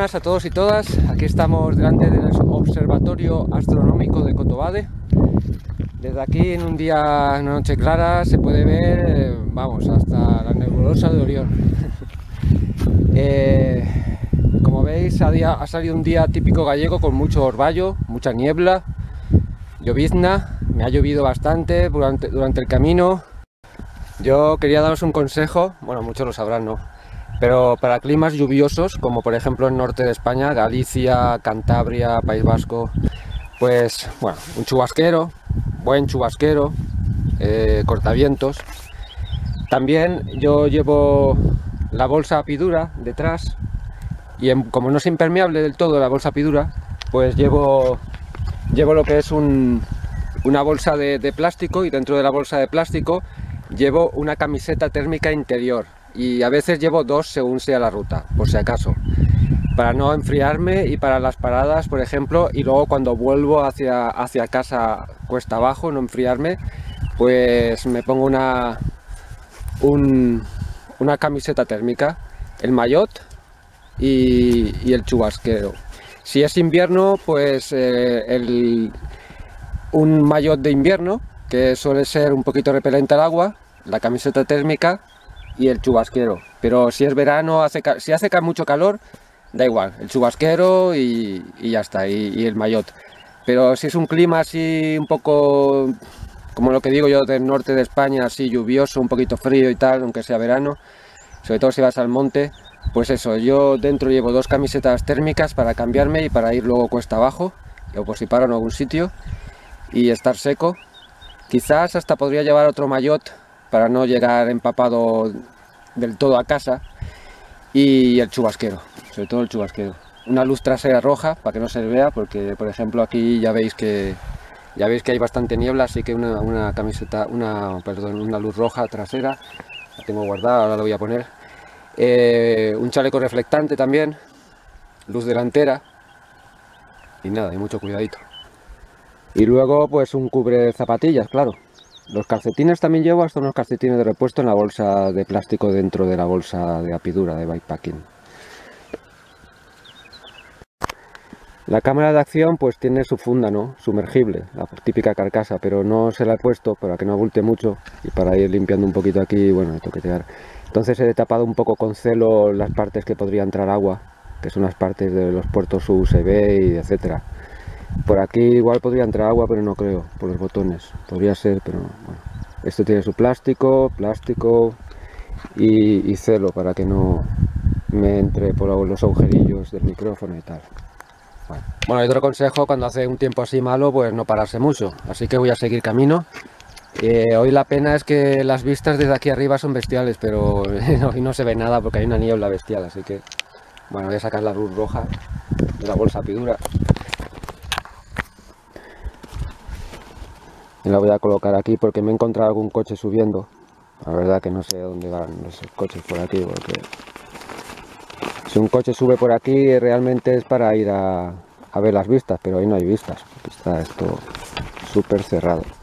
buenas a todos y todas. Aquí estamos delante del observatorio astronómico de Cotobade. Desde aquí, en un día, una noche clara, se puede ver, vamos, hasta la nebulosa de Orión. Como veis, ha salido un día típico gallego con mucho orvallo, mucha niebla, llovizna. Me ha llovido bastante durante el camino. Yo quería daros un consejo, bueno, muchos lo sabrán, ¿no? Pero para climas lluviosos, como por ejemplo el norte de España, Galicia, Cantabria, País Vasco, pues bueno, un chubasquero, buen chubasquero, cortavientos. También yo llevo la bolsa apidura detrás y como no es impermeable del todo la bolsa apidura, pues llevo lo que es una bolsa de plástico, y dentro de la bolsa de plástico llevo una camiseta térmica interior. Y a veces llevo dos según sea la ruta, por si acaso, para no enfriarme y para las paradas, por ejemplo, y luego cuando vuelvo hacia casa cuesta abajo, no enfriarme, pues me pongo una camiseta térmica, el maillot y el chubasquero. Si es invierno, pues un maillot de invierno, que suele ser un poquito repelente al agua, la camiseta térmica y el chubasquero. Pero si es verano, si hace mucho calor, da igual, el chubasquero y ya está, y el maillot. Pero si es un clima así un poco, como lo que digo yo, del norte de España, así lluvioso, un poquito frío y tal, aunque sea verano, sobre todo si vas al monte, pues eso, yo dentro llevo dos camisetas térmicas para cambiarme y para ir luego cuesta abajo, o por si paro en algún sitio, y estar seco. Quizás hasta podría llevar otro maillot para no llegar empapado del todo a casa, y el chubasquero, sobre todo el chubasquero. Una luz trasera roja para que no se vea, porque por ejemplo aquí ya veis que hay bastante niebla, así que una luz roja trasera la tengo guardada, ahora la voy a poner. Un chaleco reflectante también, luz delantera, y nada, y mucho cuidadito. Y luego pues un cubre zapatillas, claro. Los calcetines también llevo, hasta unos calcetines de repuesto en la bolsa de plástico dentro de la bolsa de apidura de bikepacking. La cámara de acción pues tiene su funda, ¿no? Sumergible, la típica carcasa, pero no se la he puesto para que no abulte mucho y para ir limpiando un poquito aquí, bueno, toquetear. Entonces he tapado un poco con celo las partes que podría entrar agua, que son las partes de los puertos USB y etcétera. Por aquí igual podría entrar agua, pero no creo, por los botones. Podría ser, pero bueno. Esto tiene su plástico y celo para que no me entre por los agujerillos del micrófono y tal. Bueno, y otro consejo, cuando hace un tiempo así malo, pues no pararse mucho. Así que voy a seguir camino. Hoy la pena es que las vistas desde aquí arriba son bestiales, pero hoy no se ve nada porque hay una niebla bestial. Así que, bueno, voy a sacar la luz roja de la bolsa apidura. Y la voy a colocar aquí porque me he encontrado algún coche subiendo. La verdad que no sé dónde van esos coches por aquí, porque si un coche sube por aquí realmente es para ir a ver las vistas, pero ahí no hay vistas, porque está esto súper cerrado.